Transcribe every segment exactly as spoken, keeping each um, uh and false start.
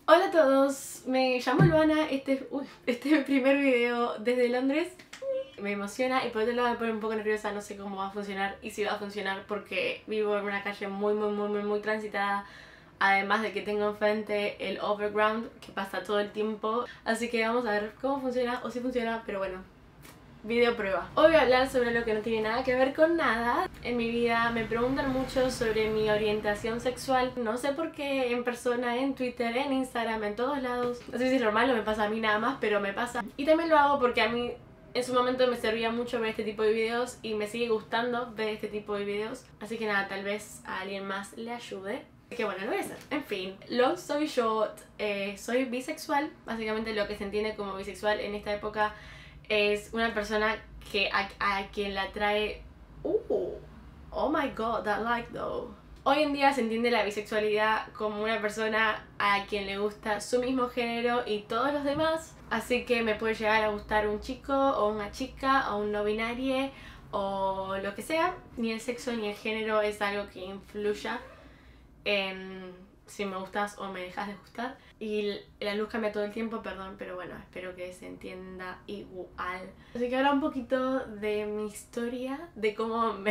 Hola a todos, me llamo Luana, este, uy, este es mi primer video desde Londres. Me emociona y por otro lado me pone un poco nerviosa, no sé cómo va a funcionar y si va a funcionar porque vivo en una calle muy muy muy muy muy transitada. Además de que tengo enfrente el overground que pasa todo el tiempo. Así que vamos a ver cómo funciona o si funciona, pero bueno. Video prueba. Hoy voy a hablar sobre lo que no tiene nada que ver con nada. En mi vida me preguntan mucho sobre mi orientación sexual. No sé por qué, en persona, en Twitter, en Instagram, en todos lados. No sé si es normal o me pasa a mí nada más, pero me pasa. Y también lo hago porque a mí en su momento me servía mucho ver este tipo de videos y me sigue gustando ver este tipo de videos. Así que nada, tal vez a alguien más le ayude. Que bueno, lo voy a hacer. En fin, long story short, eh, soy bisexual. Básicamente lo que se entiende como bisexual en esta época es una persona que a, a quien la atrae... Uh, oh my god, that like though. Hoy en día se entiende la bisexualidad como una persona a quien le gusta su mismo género y todos los demás. Así que me puede llegar a gustar un chico o una chica o un no binario o lo que sea. Ni el sexo ni el género es algo que influya en si me gustas o me dejas de gustar. Y la luz cambia todo el tiempo, perdón, pero bueno, espero que se entienda igual. Así que ahora un poquito de mi historia, de cómo me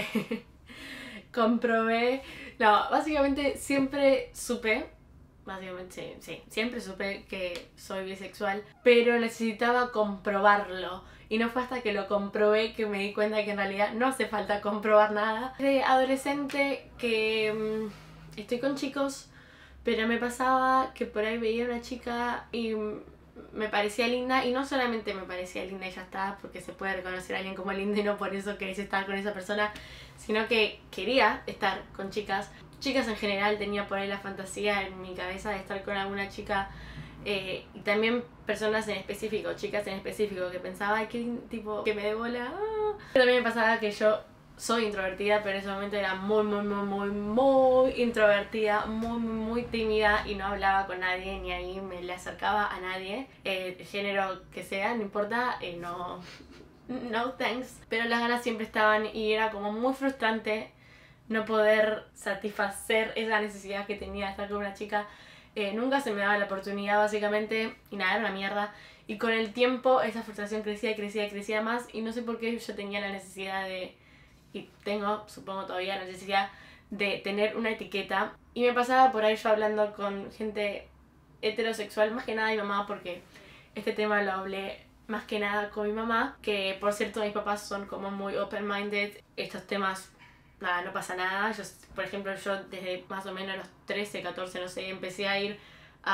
comprobé. No, básicamente siempre supe, básicamente sí, sí, siempre supe que soy bisexual, pero necesitaba comprobarlo. Y no fue hasta que lo comprobé que me di cuenta que en realidad no hace falta comprobar nada. De adolescente que mmm, estoy con chicos, pero me pasaba que por ahí veía una chica y me parecía linda, y no solamente me parecía linda y ya está, porque se puede reconocer a alguien como lindo y no por eso querés estar con esa persona, sino que quería estar con chicas. Chicas en general, tenía por ahí la fantasía en mi cabeza de estar con alguna chica, eh, y también personas en específico, chicas en específico, que pensaba, ay, qué tipo que me dé bola. Ah. También me pasaba que yo soy introvertida, pero en ese momento era muy, muy, muy, muy, muy introvertida, muy, muy, muy tímida y no hablaba con nadie, ni ahí me le acercaba a nadie, eh, el género que sea, no importa, eh, no, no thanks. Pero las ganas siempre estaban y era como muy frustrante no poder satisfacer esa necesidad que tenía de estar con una chica. Eh, nunca se me daba la oportunidad básicamente y nada, era una mierda. Y con el tiempo esa frustración crecía y crecía y crecía más y no sé por qué yo tenía la necesidad de... y tengo, supongo todavía, la necesidad de tener una etiqueta. Y me pasaba por ahí yo hablando con gente heterosexual, más que nada mi mamá, porque este tema lo hablé más que nada con mi mamá, que por cierto mis papás son como muy open-minded. Estos temas, nada, no pasa nada. Yo, por ejemplo, yo desde más o menos los trece, catorce, no sé, empecé a ir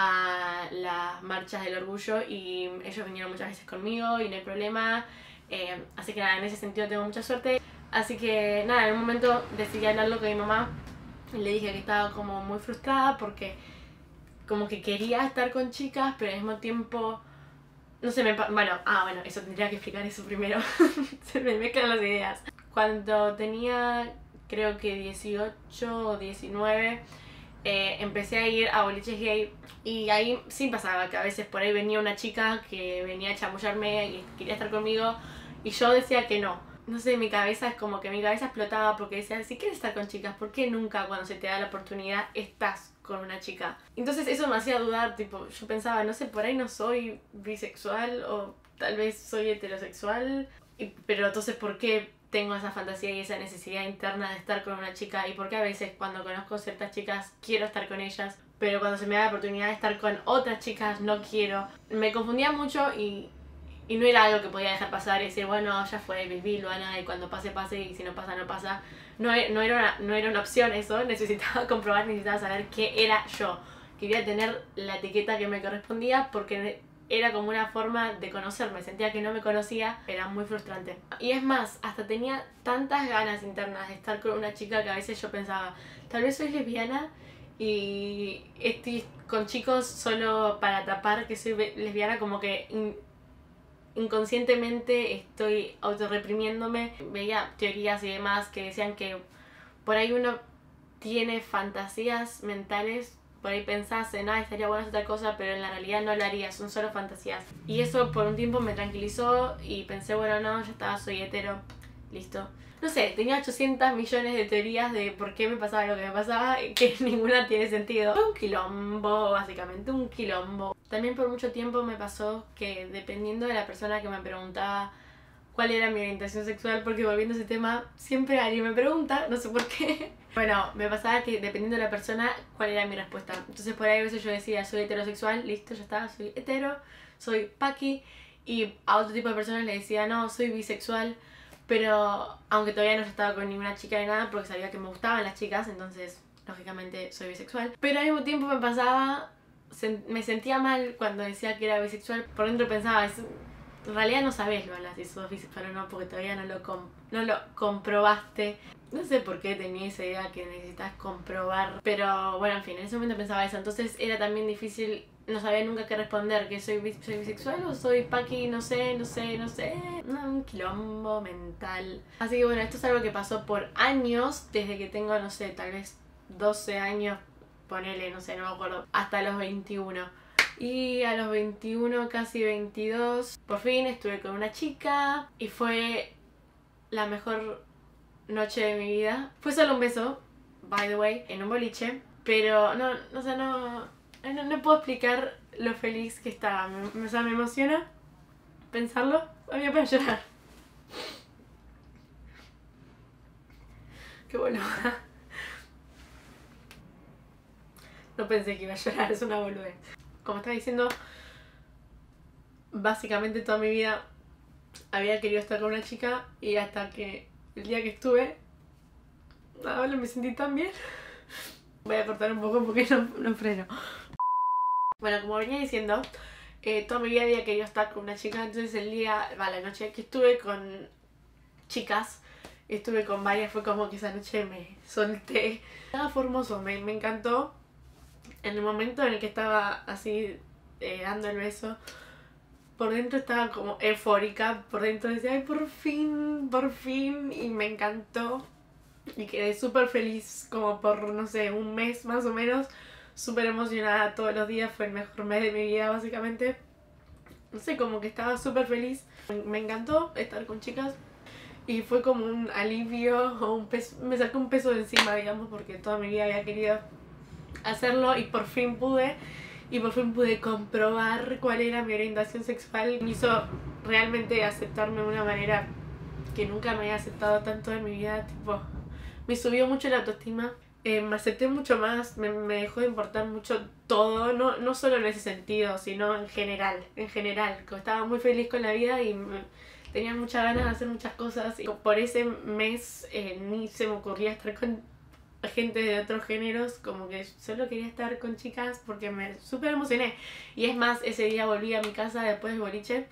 a las marchas del orgullo y ellos vinieron muchas veces conmigo y no hay problema. Eh, así que nada, en ese sentido tengo mucha suerte. Así que nada, en un momento decidí hablarlo con mi mamá y le dije que estaba como muy frustrada porque como que quería estar con chicas, pero al mismo tiempo no sé, me... bueno, ah, bueno, eso tendría que explicar eso primero. Se me mezclan las ideas. Cuando tenía, creo que dieciocho o diecinueve, eh, empecé a ir a boliches gay y ahí sí pasaba que a veces por ahí venía una chica que venía a chamullarme y quería estar conmigo y yo decía que no. No sé, mi cabeza es como que mi cabeza explotaba porque decía, si quieres estar con chicas, ¿por qué nunca cuando se te da la oportunidad estás con una chica? Entonces eso me hacía dudar, tipo, yo pensaba, no sé, por ahí no soy bisexual o tal vez soy heterosexual, y, pero entonces ¿por qué tengo esa fantasía y esa necesidad interna de estar con una chica? Y por qué a veces cuando conozco ciertas chicas quiero estar con ellas, pero cuando se me da la oportunidad de estar con otras chicas no quiero? Me confundía mucho y... y no era algo que podía dejar pasar y decir, bueno, ya fue, viví, Luana, y cuando pase, pase, y si no pasa, no pasa. No, no, era una, no era una opción eso, necesitaba comprobar, necesitaba saber qué era yo. Quería tener la etiqueta que me correspondía porque era como una forma de conocerme. Sentía que no me conocía, era muy frustrante. Y es más, hasta tenía tantas ganas internas de estar con una chica que a veces yo pensaba, tal vez soy lesbiana y estoy con chicos solo para tapar que soy lesbiana, como que... inconscientemente estoy autorreprimiéndome. Veía teorías y demás que decían que por ahí uno tiene fantasías mentales, por ahí pensás en, ah, estaría bueno hacer otra cosa, pero en la realidad no lo harías, son solo fantasías. Y eso por un tiempo me tranquilizó y pensé, bueno, no, ya estaba, soy hetero, listo. No sé, tenía ochocientos millones de teorías de por qué me pasaba lo que me pasaba, que ninguna tiene sentido. Fue un quilombo, básicamente, un quilombo. También por mucho tiempo me pasó que dependiendo de la persona que me preguntaba cuál era mi orientación sexual, porque volviendo a ese tema, siempre alguien me pregunta, no sé por qué. Bueno, me pasaba que dependiendo de la persona, cuál era mi respuesta. Entonces por ahí a veces yo decía, soy heterosexual, listo, ya está, soy hetero, soy paqui. Y a otro tipo de personas le decía, no, soy bisexual. Pero aunque todavía no estaba con ninguna chica ni nada, porque sabía que me gustaban las chicas, entonces lógicamente soy bisexual. Pero al mismo tiempo me pasaba, me sentía mal cuando decía que era bisexual. Por dentro pensaba, es, en realidad no sabés, Lola, si sos bisexual o no, porque todavía no lo, com no lo comprobaste. No sé por qué tenía esa idea que necesitas comprobar. Pero bueno, en fin, en ese momento pensaba eso. Entonces era también difícil, no sabía nunca qué responder. Que soy, bis soy bisexual o soy paqui, no sé, no sé, no sé. No, un quilombo mental. Así que bueno, esto es algo que pasó por años. Desde que tengo, no sé, tal vez doce años. Ponele, no sé, no me acuerdo. Hasta los veintiuno. Y a los veintiuno, casi veintidós, por fin estuve con una chica. Y fue la mejor noche de mi vida. Fue solo un beso, by the way, en un boliche. Pero no, no, o sea, no, no, no puedo explicar lo feliz que estaba. Me, o sea, me emociona pensarlo. A mí me puede llorar. Qué boluda. No pensé que iba a llorar, es una boludez. Como estaba diciendo, básicamente toda mi vida había querido estar con una chica y hasta que el día que estuve, ahora me sentí tan bien. Voy a cortar un poco porque no, no freno. Bueno, como venía diciendo, eh, toda mi vida había querido estar con una chica, entonces el día, va, la noche que estuve con chicas, estuve con varias, fue como que esa noche me solté. Nada, fue hermoso, me, me encantó. En el momento en el que estaba así eh, dando el beso, por dentro estaba como eufórica, por dentro decía, ay, por fin, por fin, y me encantó. Y quedé súper feliz, como por, no sé, un mes más o menos, súper emocionada todos los días, fue el mejor mes de mi vida básicamente. No sé, como que estaba súper feliz, me encantó estar con chicas. Y fue como un alivio, o un peso, me sacó un peso de encima, digamos, porque toda mi vida había querido hacerlo y por fin pude. Y por fin pude comprobar cuál era mi orientación sexual. Me hizo realmente aceptarme de una manera que nunca me había aceptado tanto en mi vida. Tipo, me subió mucho la autoestima. Eh, me acepté mucho más, me, me dejó de importar mucho todo. No, no solo en ese sentido, sino en general. En general, estaba muy feliz con la vida y me, tenía muchas ganas de hacer muchas cosas. Y por ese mes eh, ni se me ocurría estar con gente de otros géneros, como que solo quería estar con chicas porque me súper emocioné. Y es más, ese día volví a mi casa después del boliche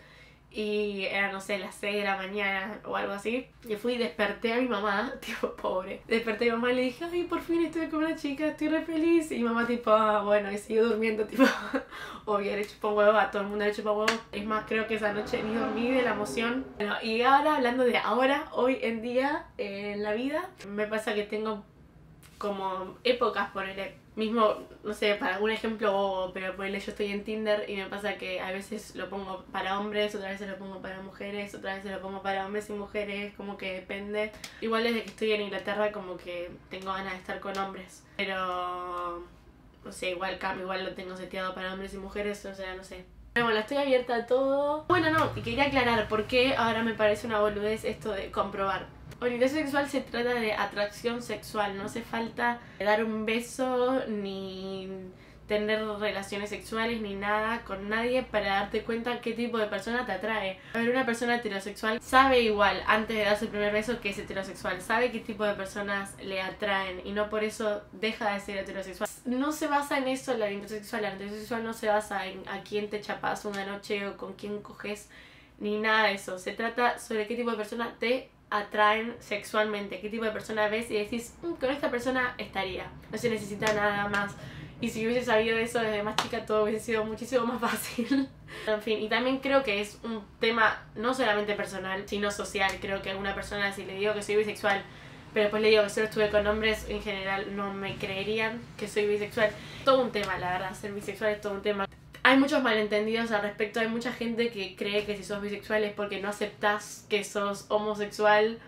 y era, no sé, las seis de la mañana o algo así. Y fui y desperté a mi mamá, tipo, pobre. Desperté a mi mamá y le dije, ay, por fin estuve con una chica, estoy re feliz. Y mi mamá tipo, ah, bueno, y siguió durmiendo, tipo, obvio, le chupó huevo, a todo el mundo le chupó huevo. Es más, creo que esa noche ni dormí de la emoción. Bueno, y ahora, hablando de ahora, hoy en día, eh, en la vida, me pasa que tengo como épocas, ponele, mismo, no sé, para algún ejemplo bobo, pero ponele, yo estoy en Tinder y me pasa que a veces lo pongo para hombres, otras veces lo pongo para mujeres, otras veces lo pongo para hombres y mujeres, como que depende. Igual desde que estoy en Inglaterra como que tengo ganas de estar con hombres, pero no sé, igual cambio, igual lo tengo seteado para hombres y mujeres, o sea, no sé. Pero bueno, estoy abierta a todo. Bueno, no, y quería aclarar por qué ahora me parece una boludez esto de comprobar. Orientación sexual se trata de atracción sexual, no hace falta dar un beso ni tener relaciones sexuales ni nada con nadie para darte cuenta qué tipo de persona te atrae. A ver, una persona heterosexual sabe igual antes de darse el primer beso que es heterosexual, sabe qué tipo de personas le atraen y no por eso deja de ser heterosexual. No se basa en eso la orientación sexual, la orientación sexual no se basa en a quién te chapas una noche o con quién coges ni nada de eso, se trata sobre qué tipo de persona te atraen sexualmente, qué tipo de persona ves y decís, mmm, con esta persona estaría, no se necesita nada más. Y si hubiese sabido eso desde más chica todo hubiese sido muchísimo más fácil. En fin, y también creo que es un tema no solamente personal, sino social. Creo que a alguna persona si le digo que soy bisexual, pero después le digo que solo estuve con hombres, en general no me creerían que soy bisexual. Todo un tema, la verdad, ser bisexual es todo un tema. Hay muchos malentendidos al respecto, hay mucha gente que cree que si sos bisexual es porque no aceptás que sos homosexual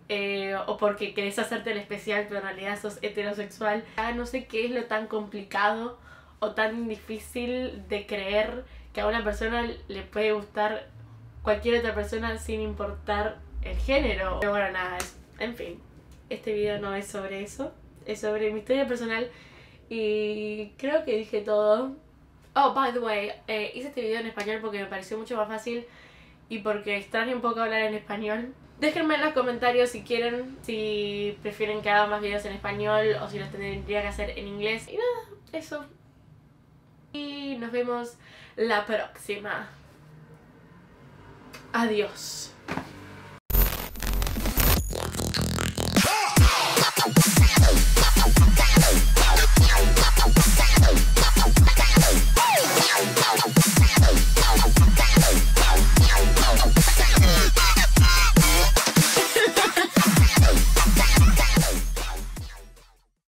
eh, o porque querés hacerte el especial pero en realidad sos heterosexual. Ah, no sé qué es lo tan complicado o tan difícil de creer que a una persona le puede gustar cualquier otra persona sin importar el género. Pero bueno, nada, en fin, este video no es sobre eso, es sobre mi historia personal y creo que dije todo. Oh, by the way, eh, hice este video en español porque me pareció mucho más fácil y porque extraño un poco hablar en español. Déjenme en los comentarios si quieren, si prefieren que haga más videos en español o si los tendría que hacer en inglés. Y nada, eso. Y nos vemos la próxima. Adiós.